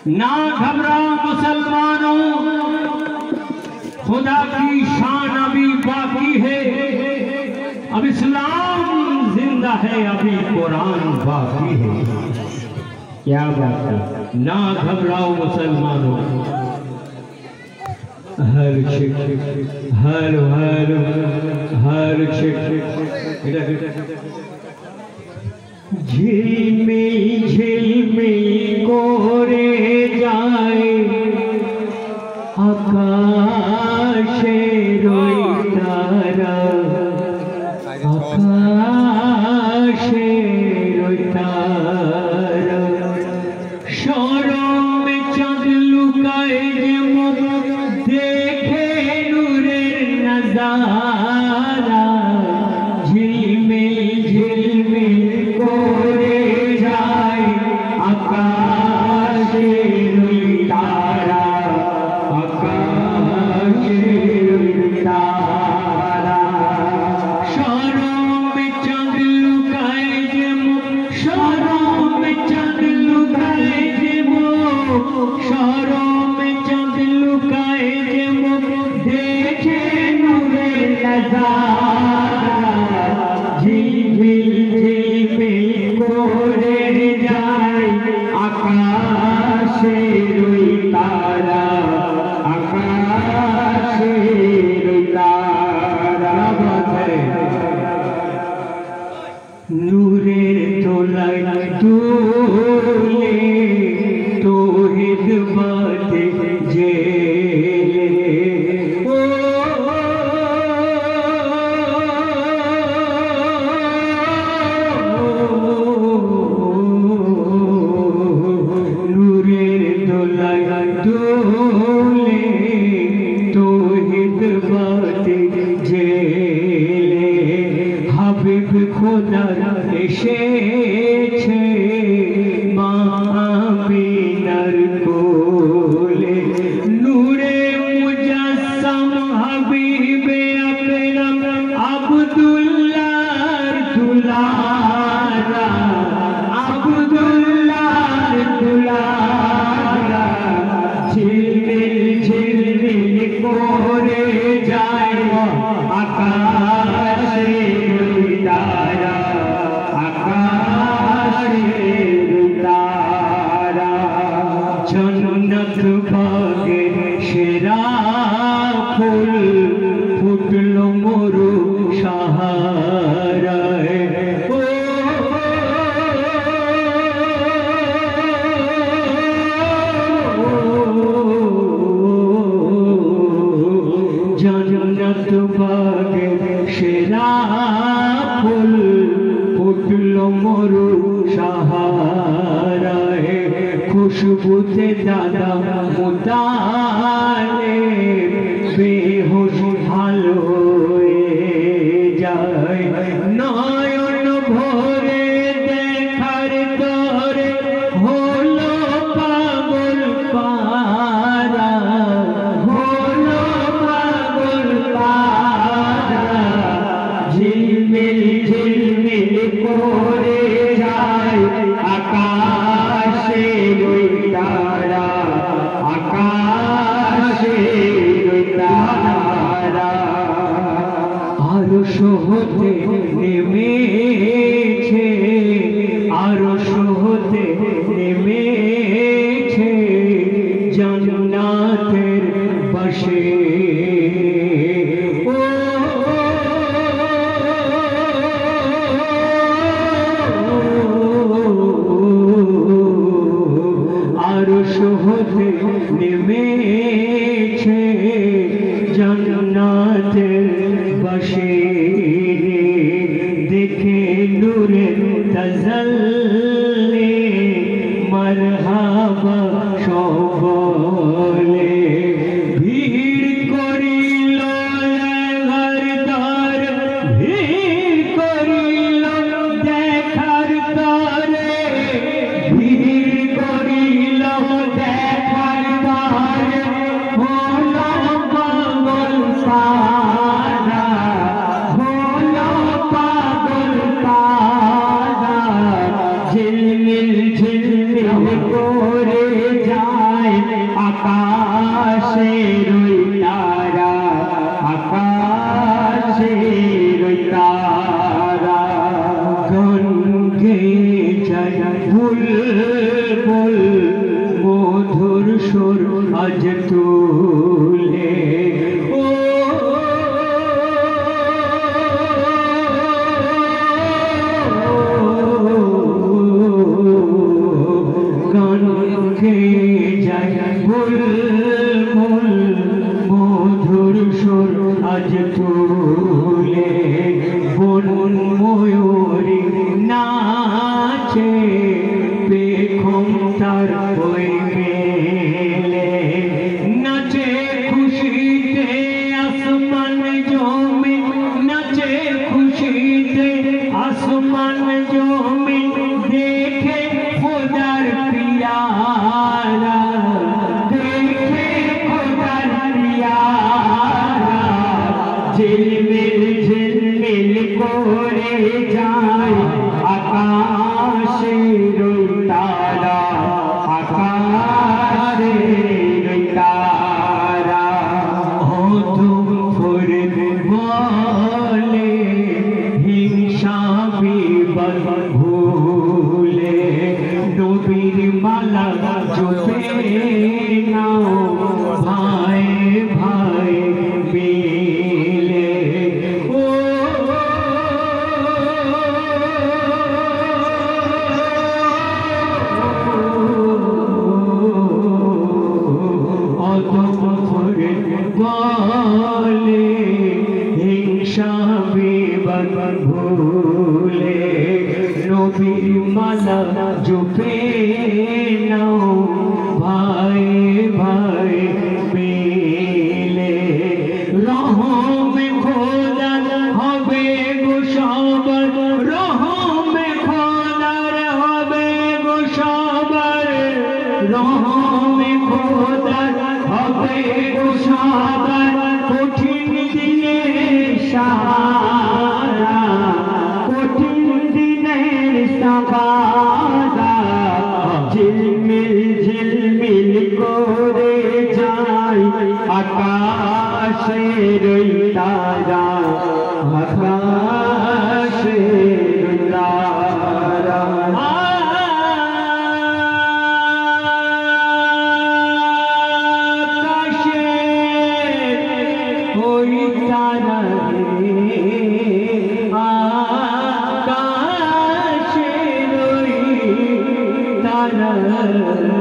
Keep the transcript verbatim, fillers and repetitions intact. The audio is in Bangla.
ना घबराओ मुसलमानों, खुदा की शान अभी बाकी है। अब इस्लाम जिंदा है, अभी कुरान बाकी है। क्या बात है, ना घबराओ मुसलमानों। हर शिक हर हर हर शिक झिलमे झिलमे कोरे जाए आकाशे रोई तारा, आकाशे रोई तारा। शोरों में चांद लुकाए जे मुख देखे नूरेर नजारा। झिलमिल झिलमिल कोरे जाए आकाशे रोई तारा, आकाशे रोई तारा। शोरों में चांद लुकाए जे मुख, शोरों में चांद लुकाए जे मुख, शोरों में चांद लुकाए जे मुख देखे नूरे नजारा। झिलमिल झिलमिल कोरे जाए आकाशे रोई तारा, आकाशे रोई तारा। नूरेर तोलाय तुले तौहीद बाते जेले। ओ नूरेर तोलाय तुले तौहीद बाते जेले। হাবিব খোদার এসেছে মা আমিনার কোলে। নূরে মুজাসসাম হাবিবে আকরাম আব্দুল্লাহর দুলারা, আব্দুল্লাহর দুলারা। ঝিলমিল ঝিলমিল করে যায় আকাশে रोई तारा, आकाशे रोई तारा। जन्नत बागे सेरा फुल फुटलो मरु साहाराय। ओ जन्नत बागे सेरा फुल फुटलो मरु साहाराय। खुशबूते दादा मुताले बेहोश भालो जाए। नयन भोरे देखार तोरे हलो पागल पारा, हलो पागल पारा। झिलमिल झिलमिल कोरे जाए आकाशे रोई तारा, आकाशे रोई तारा। আরশ হতে নেমেছে, আরশ হতে নেমেছে জান্নাতের পাশে। ও আরশ হতে নেমেছে জান্নাতের পাশে। দেখে নূরে তাজাল্লি মারহাবা সকলে। ভিড় করিল দেখার দ্বার, ভিড় করিল দেখার দ্বারে। ভিড় করিল দেখার দ্বারে হলো পাগল পারা, হলো পাগল পারা। झिल গান গেয়ে যায় বুলবুল মধুর সুর আজ তুলে ও গান গেয়ে যায় বুলবুল মধুর সুর আজ তুলে বন ময়ূরী নাচে পেখম তার ওই মেলে নাচে খুশিতে আসমান জমি নাচে খুশিতে আসমান জমি দেখে খোদার পিয়ারা দেখে খোদার পিয়ারা ঝিলমিল ঝিলমিল করে যায় আকাশের তারা আকাশের তারা অধম ফুরে বলে হিংসা বিবল ভুলে নবীর মালা জপে নাও ভাই ভাই মিলে ও অধম ফুরে বলে হিংসা বিবল ভুলে নবীর মালা জপে নাও ভাই ভাই মিলে রহমে খোদার হবে গো সবার রহমে খোদার হবে গো সবার রহমে খোদার হবে গো সবার কঠিন দিনে সাহারা কঠিন দিনের সাহারা ঝিলমিল ঝিলমিল করে যায় আকাশের তারা আকাশের তারা আকাশের ওই তারা আকাশের ওই তারা